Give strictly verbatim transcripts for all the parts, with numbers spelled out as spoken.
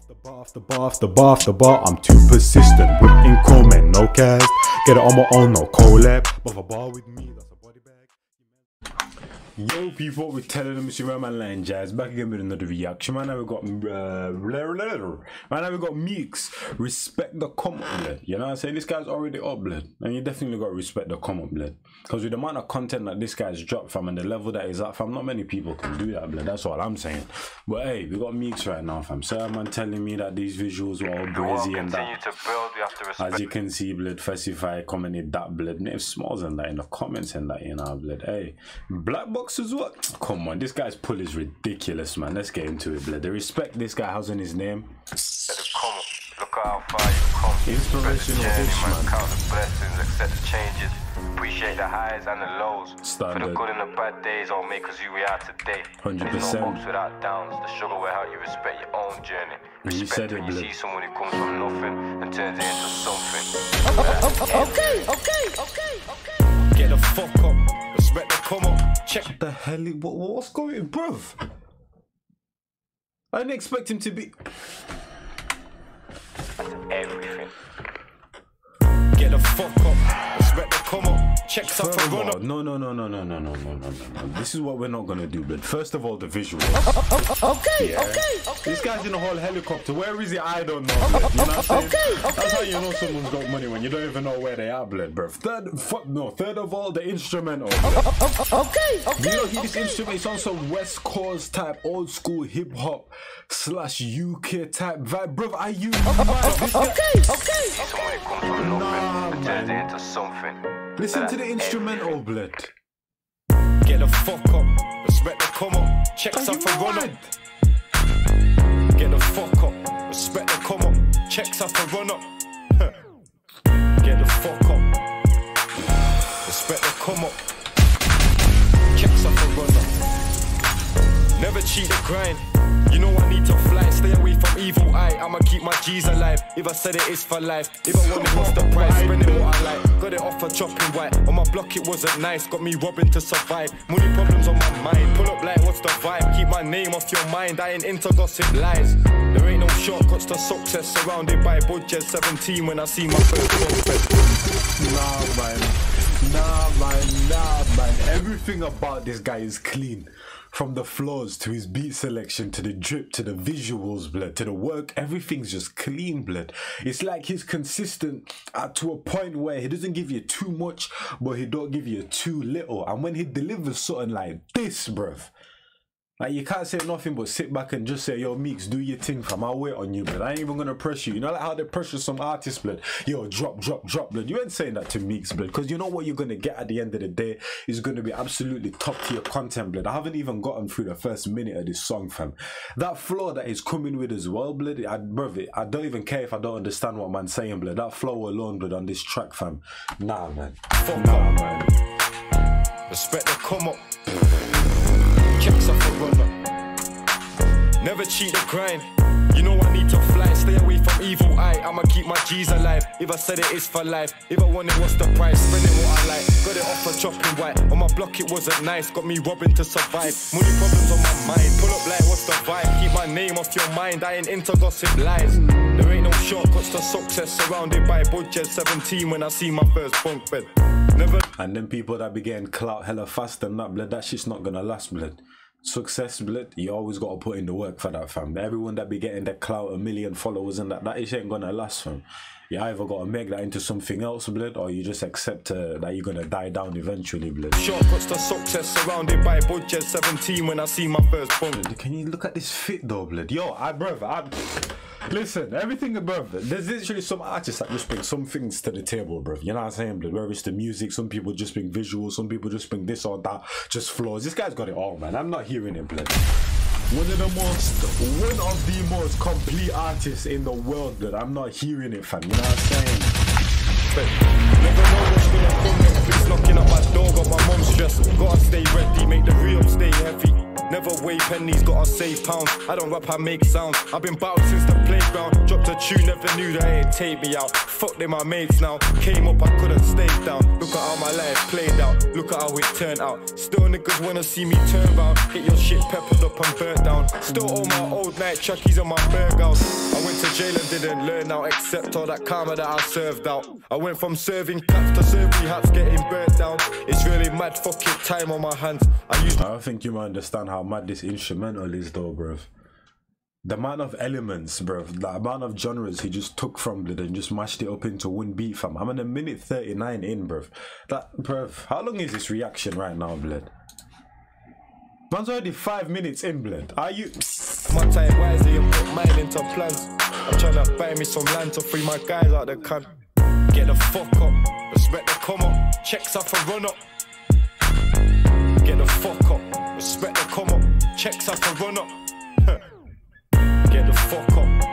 the bar, off the bar, off the bar, off the bar. I'm too persistent. Whipping comment, no cast. Get it on my own, no collab. But if a bar with me, that's a body bag. Yo, people, we're telling them it's your man Line Jazz back again with another reaction. Man, now we got uh, man, now we got Meeks. Respect the come up, blood. You know what I'm saying? This guy's already up, blood, and you definitely got to respect the come up, blood. Because with the amount of content that this guy's dropped from and the level that he's at, fam, not many people can do that, blood. That's all I'm saying. But hey, we got Meeks right now, fam. So man telling me that these visuals were all brazy and that. To build, we have to respect. As you can see, blood, Festify commented that, blood. Name Smalls and that in the comments and that, you know, blood. Hey, Black Box as well. Come on, this guy's pull is ridiculous, man. Let's get into it, blood. The respect this guy has on his name. Look how far you've come. Inspirational journey, ish, man. man. Count the blessings, accept the changes. Appreciate the highs and the lows. Standard. For the good and the bad days, all make us who we are today. one hundred percent. There's no ups without downs. The struggle will help you respect your own journey. You Respect said it, when you blood. see someone who comes from nothing and turns it into something. Okay, okay, okay, okay. Get the fuck up, respect the come up, check. What the hell? What, what's going on, bruv? I didn't expect him to be. Everything. Get the fuck up, respect the come up, checks up and run up. No, no, no, no, no, no, no, no, no, no. This is what we're not gonna do, but first of all, the visuals. Okay, Yeah. okay, okay. This guy's in a whole helicopter. Where is he? I don't know. Blood. You know what I'm saying? Okay, okay, That's how you know okay. someone's got money when you don't even know where they are, blood, bro. Third, fuck no. Third of all, the instrumental. Okay, okay, You know, he, this okay. instrument is also West Coast type, old school hip hop slash U K type vibe, bro. Are you mad? This guy- Okay, okay. See someone who comes from nothing Nah, and turns it man. into something. Listen And to the that's instrumental, blood. Get the fuck up, respect the come up, checks Are up you and run mad? up. Get the fuck up, respect the come up, checks up and run up. Huh. Get the fuck up, respect the come up, checks up and run up. Never cheat the grind. You know I need to fly, stay away from evil eye. I'ma keep my G's alive. If I said it, it's for life. If I want it, what's the price? Spend it what I like. Got it off for chopping white. On my block, it wasn't nice. Got me robbing to survive. Money problems on my mind. Pull up like, what's the vibe? Keep my name off your mind. I ain't into gossip lies. There ain't no shortcuts to success. Surrounded by budget seventeen when I see my first prospect. Nah, man. Nah, man. Nah, man. Everything about this guy is clean. From the flows to his beat selection to the drip to the visuals, blood, to the work, everything's just clean, blood. It's like he's consistent uh, to a point where he doesn't give you too much, but he don't give you too little. And when he delivers something like this, bruv, like you can't say nothing but sit back and just say, yo, Meeks, do your thing, fam. I'll wait on you, blood. I ain't even gonna pressure you. You know like how they pressure some artists, blood. Yo, drop, drop, drop, blood. You ain't saying that to Meeks, blood, because you know what you're gonna get at the end of the day is gonna be absolutely top tier content, blood. I haven't even gotten through the first minute of this song, fam. That flow that he's coming with as well, blood. I, bruv, I don't even care if I don't understand what man's saying, blood. That flow alone, blood, on this track, fam. Nah, man. Fuck Nah, up. man. Respect the come up, checks up and run up. Never cheat the grind. You know I need to fly, stay away from evil eye. I'ma keep my G's alive. If I said it, it's for life. If I want it, what's the price? Spend it what I like. Got it off for chopping white. On my block, it wasn't nice. Got me robbing to survive. Money problems on my mind. Pull up like, what's the vibe? Keep my name off your mind. I ain't into gossip lies. There ain't no shortcuts to success. Surrounded by budget seventeen when I see my first bunk bed. Never. And then people that be getting clout hella fast and that, blood, that shit's not gonna last, blood. Success, blood, you always gotta put in the work for that, fam. Everyone that be getting the clout, a million followers and that, that shit ain't gonna last, fam. You either gotta make that into something else, blood, or you just accept uh, that you're gonna die down eventually, blood. Shortcuts to success, surrounded by budget seventeen when I see my first bunk. Can you look at this fit though, blood? Yo, I, bruv, I... Listen, everything, bruv, there's literally some artists that just bring some things to the table, bruv. You know what I'm saying, blood? Whether it's the music, some people just bring visuals, some people just bring this or that, just flaws. This guy's got it all, man. I'm not hearing it, blood. One of the most, one of the most complete artists in the world, blood. I'm not hearing it, fam. You know what I'm saying? Never know what's gonna come next. Please knocking at my door, got my mum stressed. Gotta stay ready, make the real stay heavy. Never weigh pennies, gotta save pounds. I don't rap, I make sounds. I've been battled since the playground. Dropped a tune, never knew that it'd take me out. Fuck them, my mates now. Came up, I couldn't stay down. Look at how my life played out. Look at how it turned out. Still niggas wanna see me turn round. Get your shit peppered up and burnt down. Still all my old night chuckies on my burgers. I went to jail and didn't learn out, except all that karma that I served out. I went from serving cats to serving hats, getting burnt down. It's really mad fucking time on my hands. I used I don't think you might understand how mad this instrumental is though, bruv. The amount of elements, bruv, the amount of genres he just took from it and just mashed it up into one beat, fam. I'm in a minute thirty-nine in, bruv. That, bruv, how long is this reaction right now, blood? Man's already five minutes in, blood. Are you... my time wisely and put mine into plans. I'm trying to buy me some land to free my guys out the can. Get the fuck up, respect the come up, checks off and run up. Get the fuck up, respect the come up, checks off and run up. Get the fuck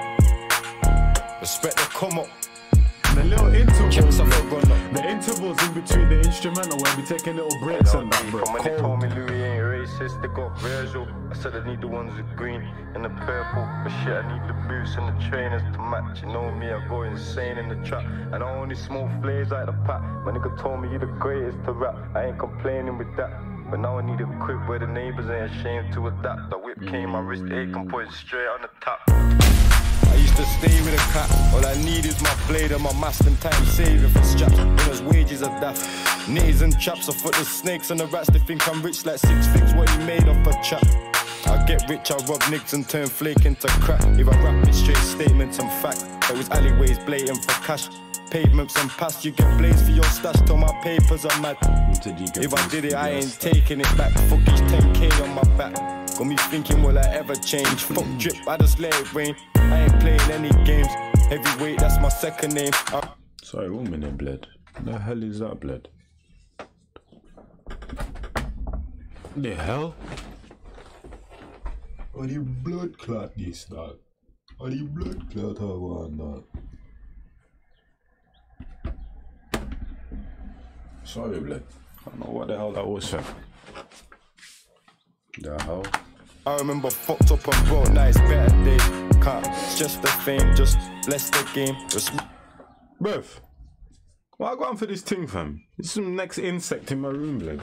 up, respect the come up. The little intervals, Checks off and run up. the intervals in between the instrumental where we taking little breaks and that, bro. When they told Cold. me Louis ain't racist, they got Virgil. I said I need the ones with green and the purple. But shit, I need the boots and the trainers to match. You know me, I go insane in the trap. And I only smoke flares like the pack. My nigga told me you the greatest to rap. I ain't complaining with that. But now I need a quick where the neighbors ain't ashamed to adapt. The whip came, my wrist aching, put it straight on the top. I used to stay with a cat. All I need is my blade and my mask and time saving for straps. Winners' wages are daft. Knees and chaps, I foot the snakes and the rats. They think I'm rich like six figs, what he made off a chap. I get rich, I rob nicks and turn flake into crap. If I rap it straight statements and fact. There was alleyways blatant for cash. Pavements and past, you get blazed for your stash till my papers are mad. If I did it, I ain't taking it back. Fuck each ten K on my back. Got me thinking, will I ever change? Fuck drip, I just let it rain. I ain't playing any games. Heavyweight, that's my second name. I Sorry, one minute, blood. The hell is that, blood? The hell? Are you blood clot this, dog? Are you blood clot or what, dog? Sorry, blood. I don't know what the hell that was, fam. The hell? I remember fucked up and broke, now it's better days. Can't, it's just the fame, just bless the game. Just Bruv, what I got on for this thing, fam? There's some next insect in my room, blood.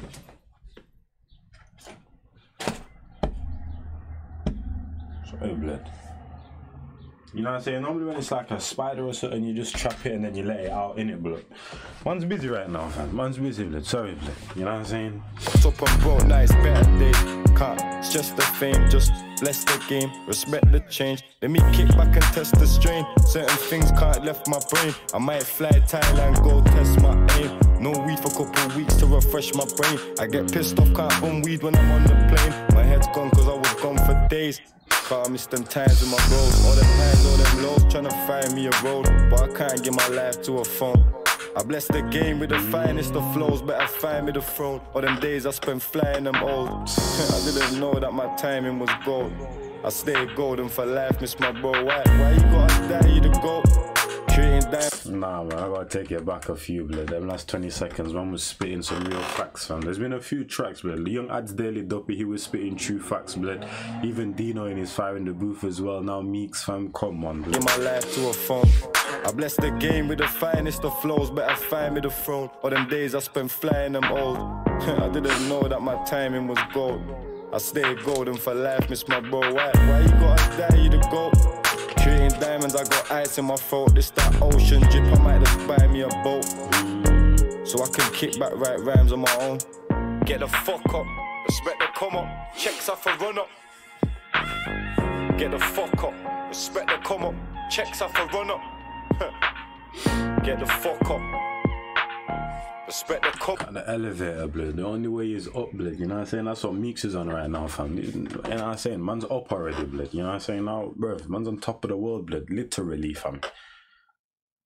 Sorry, blood. You know what I'm saying? Normally when it's like a spider or something, you just trap it and then you let it out in it, blood. Man's busy right now, fam. Man's busy, blood. Sorry, blood. You know what I'm saying? fucked up and broke, now it's better days. Can't, it's just the fame, just bless the game. Respect the change. Let me kick back and test the strain. Certain things can't left my brain. I might fly Thailand, go test my aim. No weed for a couple weeks to refresh my brain. I get pissed off, can't bum weed when I'm on the plane. My head's gone cause I was gone for days. Can't miss them times with my bros. All them highs, all them lows, tryna find me a road. But I can't give my life to a phone. I bless the game with the finest of flows. Better find me the throne. All them days I spent flying them old. I didn't know that my timing was gold. I stayed golden for life, miss my bro. Why, why you gotta die, you the goat? Creating diamonds. Nah, man, I gotta take it back a few, blood. Them last twenty seconds, man was spitting some real facts, fam. There's been a few tracks, blood. Young Ads Daily Duppy, he was spitting true facts, blood. Even Dino in his fire in the booth as well. Now Meeks, fam, come on, blood. Give my life to a phone. I bless the game with the finest of flows. Better find me the throne. All them days I spent flying them old. I didn't know that my timing was gold. I stayed golden for life, miss my bro. Why, why you gotta die, you the goat? Creating diamonds, I got ice in my throat. This that ocean drip, I might just buy me a boat. So I can kick back, write rhymes on my own. Get the fuck up, respect the come up. Checks off and run up. Get the fuck up, respect the come up. Checks off and run up. Get the fuck up. Respect the come At the elevator, blood. The only way is up, blood. You know what I'm saying? That's what Meeks is on right now, fam. You know what I'm saying? Man's up already, blood. You know what I'm saying? Now, bro, man's on top of the world, blood. Literally, fam.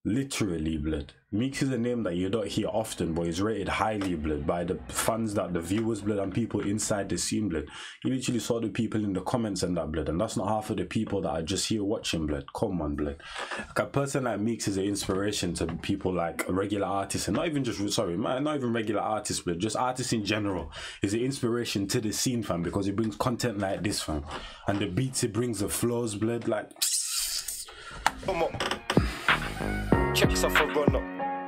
Literally, blood. Meeks is a name that you don't hear often, but he's rated highly, blood, by the fans, that the viewers, blood, and people inside the scene, blood. You literally saw the people in the comments and that, blood, and that's not half of the people that are just here watching, blood. Come on, blood. Like, a person like Meeks is an inspiration to people like regular artists, and not even just, sorry, man, not even regular artists, blood, just artists in general. Is an inspiration to the scene, fam, because he brings content like this, fam, and the beats he brings, the flows, blood, like. Come on. Checks off a run up.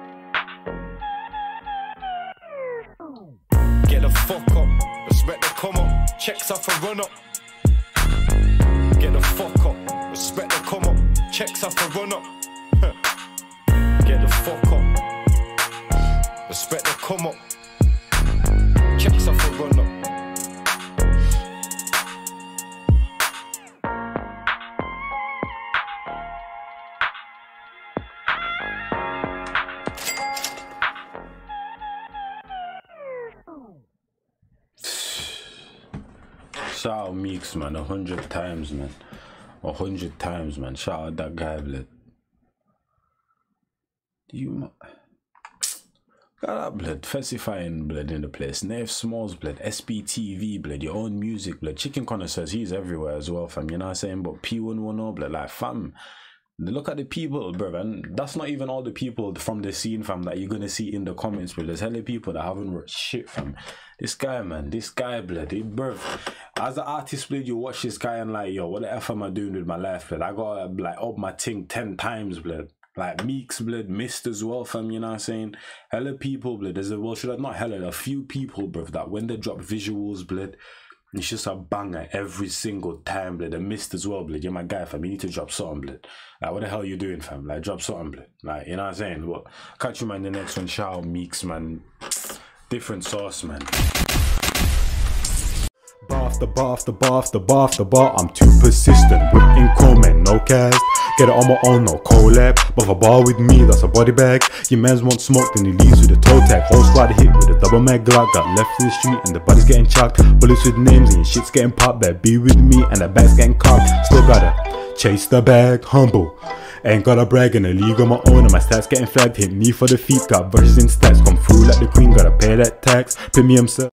Get the fuck up. Respect the come up. Checks off a run up. Get the fuck up. Respect the come up. Checks off a run up. Get the fuck up. Respect the come up. Checks off a run up. Shout out Meeks, man, a hundred times, man. A hundred times, man. Shout out that guy, blood. You got that, blood. Falsifying, blood, in the place. Nave Smalls, blood. S B T V, blood. Your own music, blood. Chicken Connor says he's everywhere as well, fam. You know what I'm saying? But P one ten, blood, like, fam. Look at the people, bro, and that's not even all the people from the scene, fam, that you're gonna see in the comments, bro. There's hella people that haven't wrote shit, fam. This guy, man, this guy, blood, he, bro. As an artist, blood, you watch this guy and like, yo, what the F am I doing with my life, blood? I gotta like up my thing ten times, blood. Like Meeks, blood, missed as well, fam, you know what I'm saying? Hella people, blood. There's a, well, should I not hella, a few people, bro, that when they drop visuals, blood, it's just a banger every single time, blood. I missed as well, blood. You're my guy, fam. You need to drop something, blood. Like, what the hell you doing, fam? Like, drop something, blood. Like, you know what I'm saying? But catch you, man, the next one. Shout out Meeks, man. Different sauce, man. Bar after bar after bar after bar after bar, I'm too persistent. Whipping chrome and no cast. Get it on my own, no collab. But if a bar with me, that's a body bag. Your man's want smoke, then he leaves with a toe tag. Whole squad hit with a double mag Glock. Got left in the street and the body's getting chucked. Bullets with names and your shit's getting popped. Better be with me and the bag's getting cocked. Still gotta chase the bag, humble. Ain't gotta brag in a league on my own, and my stats getting flagged. Hit me for the feet, got verses in stats. Come through like the queen, gotta pay that tax. Premium sir.